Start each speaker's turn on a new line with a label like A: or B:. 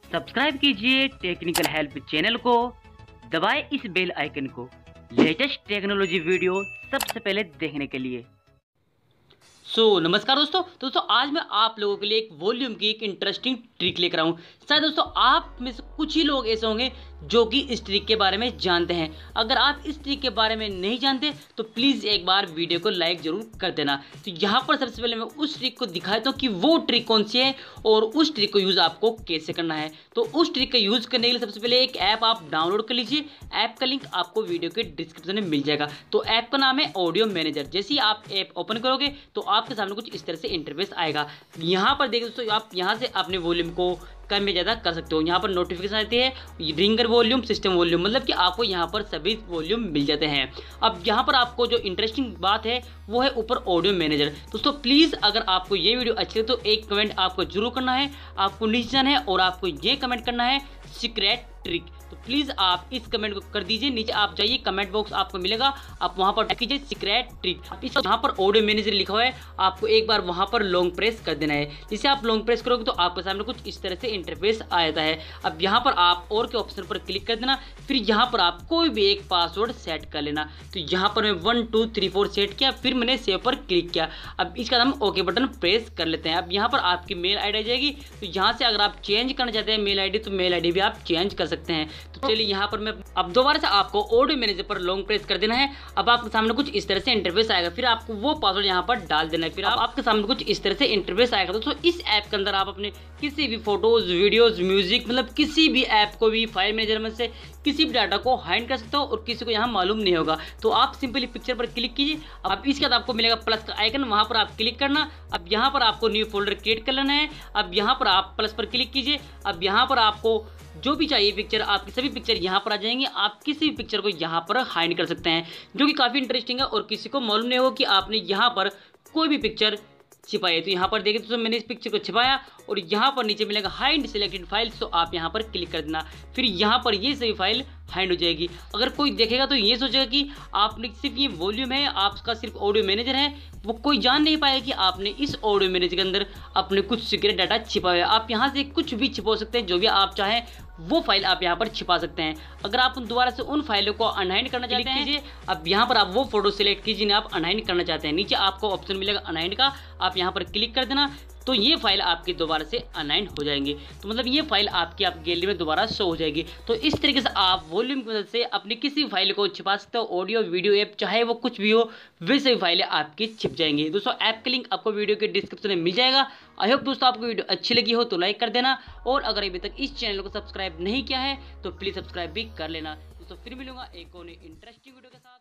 A: Subscribe कीजिए technical help channel को, दबाएं इस बेल आइकन को लेटेस्ट टेक्नोलॉजी वीडियो सबसे पहले देखने के लिए।
B: नमस्कार दोस्तों आज मैं आप लोगों के लिए एक वॉल्यूम की एक इंटरेस्टिंग ट्रिक लेकर आऊँ। शायद दोस्तों आप में से कुछ ही लोग ऐसे होंगे जो कि इस ट्रिक के बारे में जानते हैं। अगर आप इस ट्रिक के बारे में नहीं जानते तो प्लीज़ एक बार वीडियो को लाइक ज़रूर कर देना। तो यहाँ पर सबसे पहले मैं उस ट्रिक को दिखाता हूँ कि वो ट्रिक कौन सी है और उस ट्रिक को यूज़ आपको कैसे करना है। तो उस ट्रिक का यूज़ करने के लिए सबसे पहले एक ऐप आप डाउनलोड कर लीजिए। ऐप का लिंक आपको वीडियो के डिस्क्रिप्शन में मिल जाएगा। तो ऐप का नाम है ऑडियो मैनेजर। जैसे ही आप ऐप ओपन करोगे तो आपके सामने कुछ इस तरह से इंटरफेस आएगा। यहाँ पर देखिए दोस्तों, आप यहाँ से अपने वॉल्यूम को कम या ज़्यादा कर सकते हो। यहाँ पर नोटिफिकेशन आती है रिंगर वॉल्यूम, सिस्टम वॉल्यूम, मतलब कि आपको यहाँ पर सभी वॉल्यूम मिल जाते हैं। अब यहाँ पर आपको जो इंटरेस्टिंग बात है वो है ऊपर ऑडियो मैनेजर। दोस्तों प्लीज़ अगर आपको ये वीडियो अच्छी लगे तो एक कमेंट आपको जरूर करना है, आपको नीचे जाना है और आपको ये कमेंट करना है सीक्रेट ट्रिक। तो प्लीज़ आप इस कमेंट को कर दीजिए। नीचे आप जाइए, कमेंट बॉक्स आपको मिलेगा, आप वहां पर टाइप कीजिए सीक्रेट ट्रिक। इस यहाँ पर ऑडियो मैनेजर लिखा हुआ है, आपको एक बार वहां पर लॉन्ग प्रेस कर देना है। जिसे आप लॉन्ग प्रेस करोगे तो आपके सामने कुछ इस तरह से इंटरफेस आ जाता है। अब यहाँ पर आप और के ऑप्शन पर क्लिक कर देना, फिर यहाँ पर आप कोई भी एक पासवर्ड सेट कर लेना। तो यहाँ पर मैं 1 2 3 4 सेट किया, फिर मैंने सेव पर क्लिक किया। अब इसका हम ओके बटन प्रेस कर लेते हैं। अब यहाँ पर आपकी मेल आईडी आ जाएगी। तो यहाँ से अगर आप चेंज करना चाहते हैं मेल आईडी तो मेल आईडी भी आप चेंज कर सकते हैं। तो चलिए यहाँ पर मैं अब दोबारा से आपको ऑडियो मैनेजर पर लॉन्ग प्रेस कर देना है। अब आपके सामने कुछ इस तरह से इंटरफेस आएगा, फिर आपको वो पासवर्ड यहाँ पर डाल देना है। फिर आपके सामने कुछ इस तरह से इंटरफेस आएगा। दोस्तों इस ऐप के अंदर आप अपने किसी भी फोटोज, वीडियोज, म्यूजिक, मतलब किसी भी ऐप को भी फाइल मैनेजर में से किसी भी डाटा को हाइड कर सकते हो और किसी को यहाँ मालूम नहीं होगा। तो आप सिंपली पिक्चर पर क्लिक कीजिए। अब इसके बाद आपको मिलेगा प्लस का आइकन, वहां पर आप क्लिक करना। अब यहाँ पर आपको न्यू फोल्डर क्रिएट कर लेना है। अब यहाँ पर आप प्लस पर क्लिक कीजिए। अब यहाँ पर आपको जो भी चाहिए पिक्चर, आपकी सभी पिक्चर यहाँ पर आ जाएंगे। आप किसी भी पिक्चर को यहाँ पर हाइड कर सकते हैं, जो कि काफ़ी इंटरेस्टिंग है और किसी को मालूम नहीं होगा कि आपने यहाँ पर कोई भी पिक्चर छिपाई। तो यहाँ पर देखिए दोस्तों, मैंने इस पिक्चर को छिपाया और यहाँ पर नीचे मिलेगा हाइड सिलेक्टेड फाइल्स। तो आप यहाँ पर क्लिक कर देना, फिर यहाँ पर ये सभी फाइल हाइड हो जाएगी। अगर कोई देखेगा तो ये सोचेगा कि आपने सिर्फ ये वॉल्यूम है, आपका सिर्फ ऑडियो मैनेजर है, वो कोई जान नहीं पाएगा कि आपने इस ऑडियो मैनेजर के अंदर अपने कुछ सीक्रेट डाटा छिपाया है। आप यहाँ से कुछ भी छिपा सकते हैं, जो भी आप चाहें वो फाइल आप यहाँ पर छिपा सकते हैं। अगर आप दोबारा से उन फाइलों को अनहाइड करना चाहते हैं, अब यहाँ पर आप वो फोटो सिलेक्ट कीजिए जिन्हें आप अनहाइड करना चाहते हैं। नीचे आपको ऑप्शन मिलेगा अनहाइड का, आप यहाँ पर क्लिक कर देना। तो ये फाइल आपकी दोबारा से अनहाइड हो जाएंगी। तो मतलब ये फाइल आपकी गैलरी में दोबारा शो हो जाएगी। तो इस तरीके से आप वॉल्यूम की मदद से अपनी किसी फाइल को छिपा सकते हो। ऑडियो, वीडियो, ऐप, चाहे वो कुछ भी हो, वैसे भी फाइलें आपकी छिप जाएंगी। दोस्तों ऐप का लिंक आपको वीडियो के डिस्क्रिप्शन में मिल जाएगा। आई होप दोस्तों आपको वीडियो अच्छी लगी हो तो लाइक कर देना, और अगर अभी तक इस चैनल को सब्सक्राइब नहीं किया है तो प्लीज़ सब्सक्राइब भी कर लेना। दोस्तों फिर मिलूंगा एक और इंटरेस्टिंग वीडियो के साथ।